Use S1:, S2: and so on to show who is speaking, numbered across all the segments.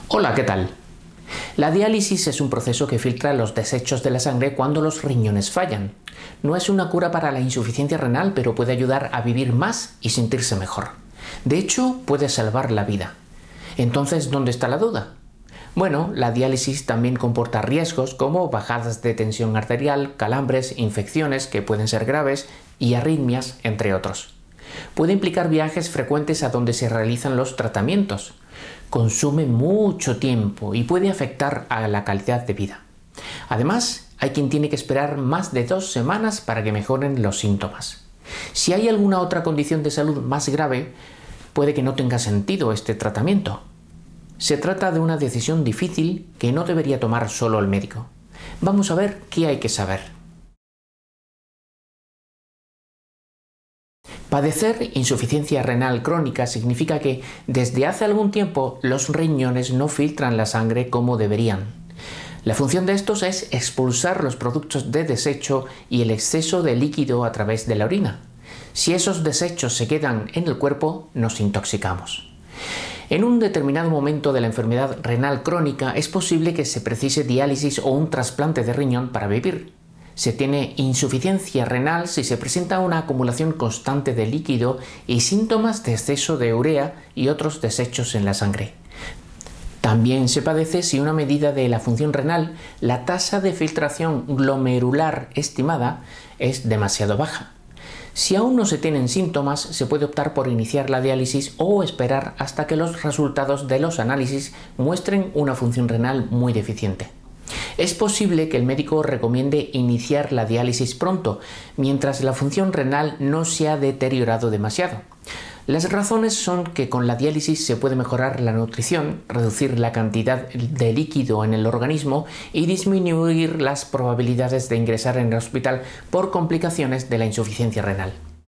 S1: Hola, ¿qué tal? La diálisis es un proceso que filtra los desechos de la sangre cuando los riñones fallan. No es una cura para la insuficiencia renal, pero puede ayudar a vivir más y sentirse mejor. De hecho, puede salvar la vida. Entonces, ¿dónde está la duda? Bueno, la diálisis también comporta riesgos como bajadas de tensión arterial, calambres, infecciones que pueden ser graves y arritmias, entre otros. Puede implicar viajes frecuentes a donde se realizan los tratamientos. Consume mucho tiempo y puede afectar a la calidad de vida. Además, hay quien tiene que esperar más de 2 semanas para que mejoren los síntomas. Si hay alguna otra condición de salud más grave, puede que no tenga sentido este tratamiento. Se trata de una decisión difícil que no debería tomar solo el médico. Vamos a ver qué hay que saber. Padecer insuficiencia renal crónica significa que desde hace algún tiempo los riñones no filtran la sangre como deberían. La función de estos es expulsar los productos de desecho y el exceso de líquido a través de la orina. Si esos desechos se quedan en el cuerpo, nos intoxicamos. En un determinado momento de la enfermedad renal crónica es posible que se precise diálisis o un trasplante de riñón para vivir. Se tiene insuficiencia renal si se presenta una acumulación constante de líquido y síntomas de exceso de urea y otros desechos en la sangre. También se padece si una medida de la función renal, la tasa de filtración glomerular estimada, es demasiado baja. Si aún no se tienen síntomas, se puede optar por iniciar la diálisis o esperar hasta que los resultados de los análisis muestren una función renal muy deficiente. Es posible que el médico recomiende iniciar la diálisis pronto, mientras la función renal no se ha deteriorado demasiado. Las razones son que con la diálisis se puede mejorar la nutrición, reducir la cantidad de líquido en el organismo y disminuir las probabilidades de ingresar en el hospital por complicaciones de la insuficiencia renal.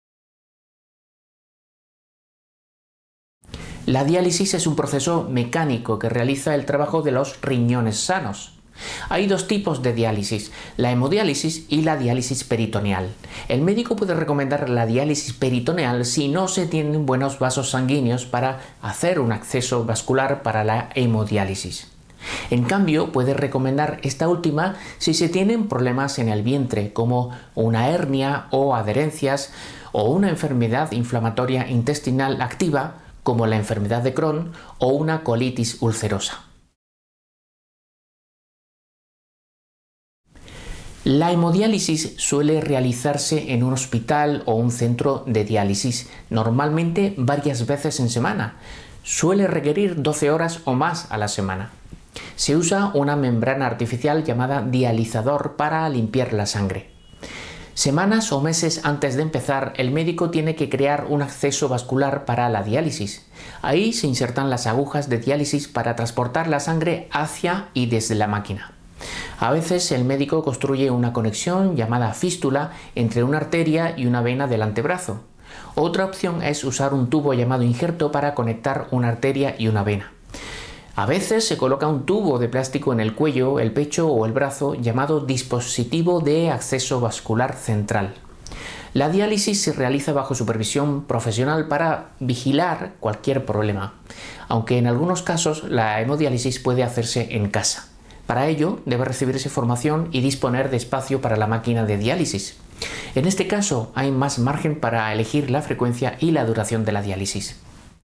S1: La diálisis es un proceso mecánico que realiza el trabajo de los riñones sanos. Hay 2 tipos de diálisis, la hemodiálisis y la diálisis peritoneal. El médico puede recomendar la diálisis peritoneal si no se tienen buenos vasos sanguíneos para hacer un acceso vascular para la hemodiálisis. En cambio, puede recomendar esta última si se tienen problemas en el vientre, como una hernia o adherencias, o una enfermedad inflamatoria intestinal activa, como la enfermedad de Crohn o una colitis ulcerosa. La hemodiálisis suele realizarse en un hospital o un centro de diálisis, normalmente varias veces en semana. Suele requerir 12 horas o más a la semana. Se usa una membrana artificial llamada dializador para limpiar la sangre. Semanas o meses antes de empezar, el médico tiene que crear un acceso vascular para la diálisis. Ahí se insertan las agujas de diálisis para transportar la sangre hacia y desde la máquina. A veces el médico construye una conexión llamada fístula entre una arteria y una vena del antebrazo. Otra opción es usar un tubo llamado injerto para conectar una arteria y una vena. A veces se coloca un tubo de plástico en el cuello, el pecho o el brazo llamado dispositivo de acceso vascular central. La diálisis se realiza bajo supervisión profesional para vigilar cualquier problema, aunque en algunos casos la hemodiálisis puede hacerse en casa. Para ello, debe recibirse formación y disponer de espacio para la máquina de diálisis. En este caso, hay más margen para elegir la frecuencia y la duración de la diálisis.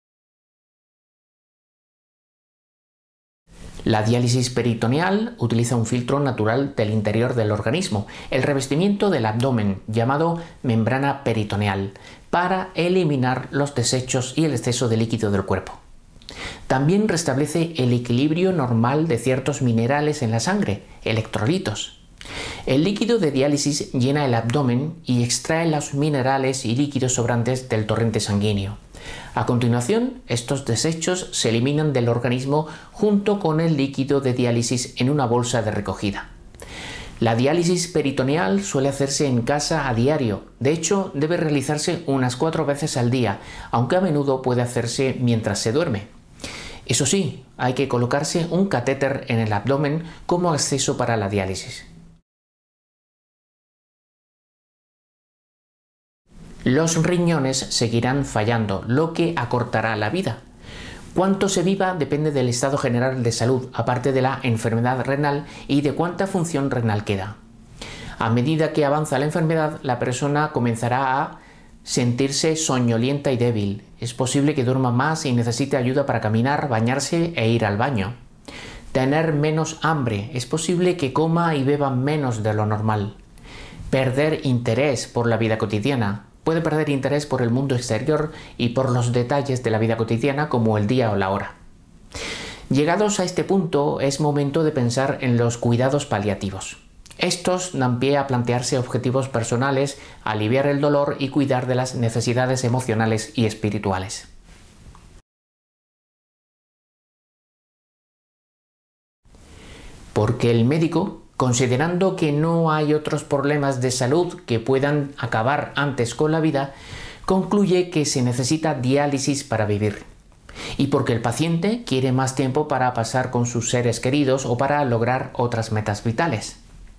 S1: La diálisis peritoneal utiliza un filtro natural del interior del organismo, el revestimiento del abdomen, llamado membrana peritoneal, para eliminar los desechos y el exceso de líquido del cuerpo. También restablece el equilibrio normal de ciertos minerales en la sangre, electrolitos. El líquido de diálisis llena el abdomen y extrae los minerales y líquidos sobrantes del torrente sanguíneo. A continuación, estos desechos se eliminan del organismo junto con el líquido de diálisis en una bolsa de recogida. La diálisis peritoneal suele hacerse en casa a diario. De hecho, debe realizarse unas 4 veces al día, aunque a menudo puede hacerse mientras se duerme. Eso sí, hay que colocarse un catéter en el abdomen como acceso para la diálisis. Los riñones seguirán fallando, lo que acortará la vida. Cuánto se viva depende del estado general de salud, aparte de la enfermedad renal y de cuánta función renal queda. A medida que avanza la enfermedad, la persona comenzará a sentirse soñolienta y débil. Es posible que duerma más y necesite ayuda para caminar, bañarse e ir al baño. Tener menos hambre. Es posible que coma y beba menos de lo normal. Perder interés por la vida cotidiana. Puede perder interés por el mundo exterior y por los detalles de la vida cotidiana como el día o la hora. Llegados a este punto, es momento de pensar en los cuidados paliativos. Estos dan pie a plantearse objetivos personales, aliviar el dolor y cuidar de las necesidades emocionales y espirituales. Porque el médico, considerando que no hay otros problemas de salud que puedan acabar antes con la vida, concluye que se necesita diálisis para vivir. Y porque el paciente quiere más tiempo para pasar con sus seres queridos o para lograr otras metas vitales.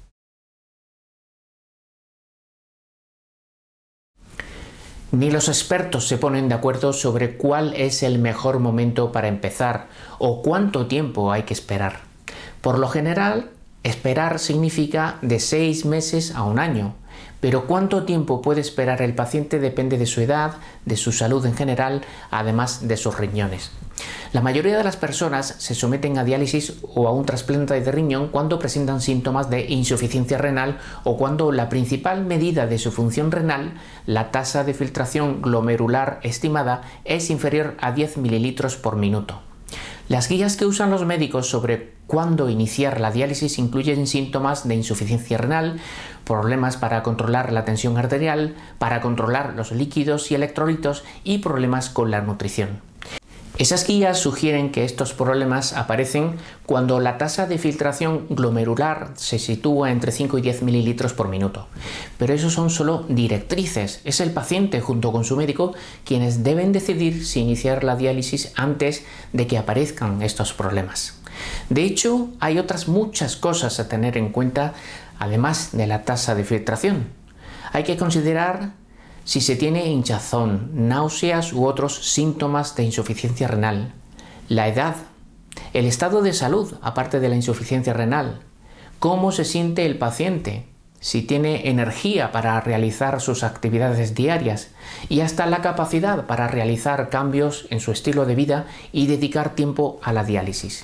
S1: Ni los expertos se ponen de acuerdo sobre cuál es el mejor momento para empezar o cuánto tiempo hay que esperar. Por lo general, esperar significa de 6 meses a 1 año, pero cuánto tiempo puede esperar el paciente depende de su edad, de su salud en general, además de sus riñones. La mayoría de las personas se someten a diálisis o a un trasplante de riñón cuando presentan síntomas de insuficiencia renal o cuando la principal medida de su función renal, la tasa de filtración glomerular estimada, es inferior a 10 mililitros por minuto. Las guías que usan los médicos sobre cuándo iniciar la diálisis incluyen síntomas de insuficiencia renal, problemas para controlar la tensión arterial, para controlar los líquidos y electrolitos y problemas con la nutrición. Esas guías sugieren que estos problemas aparecen cuando la tasa de filtración glomerular se sitúa entre 5 y 10 mililitros por minuto. Pero eso son solo directrices. Es el paciente junto con su médico quienes deben decidir si iniciar la diálisis antes de que aparezcan estos problemas. De hecho, hay otras muchas cosas a tener en cuenta además de la tasa de filtración. Hay que considerar si se tiene hinchazón, náuseas u otros síntomas de insuficiencia renal, la edad, el estado de salud aparte de la insuficiencia renal, cómo se siente el paciente, si tiene energía para realizar sus actividades diarias y hasta la capacidad para realizar cambios en su estilo de vida y dedicar tiempo a la diálisis.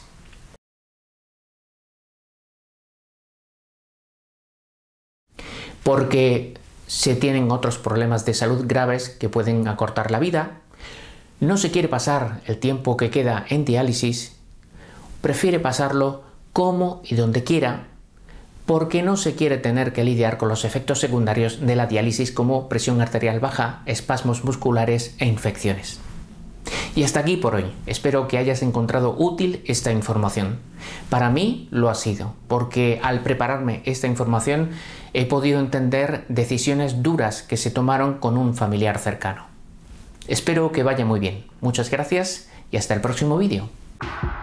S1: Porque se tienen otros problemas de salud graves que pueden acortar la vida, no se quiere pasar el tiempo que queda en diálisis, prefiere pasarlo como y donde quiera, porque no se quiere tener que lidiar con los efectos secundarios de la diálisis como presión arterial baja, espasmos musculares e infecciones. Y hasta aquí por hoy. Espero que hayas encontrado útil esta información. Para mí lo ha sido, porque al prepararme esta información he podido entender decisiones duras que se tomaron con un familiar cercano. Espero que vaya muy bien. Muchas gracias y hasta el próximo vídeo.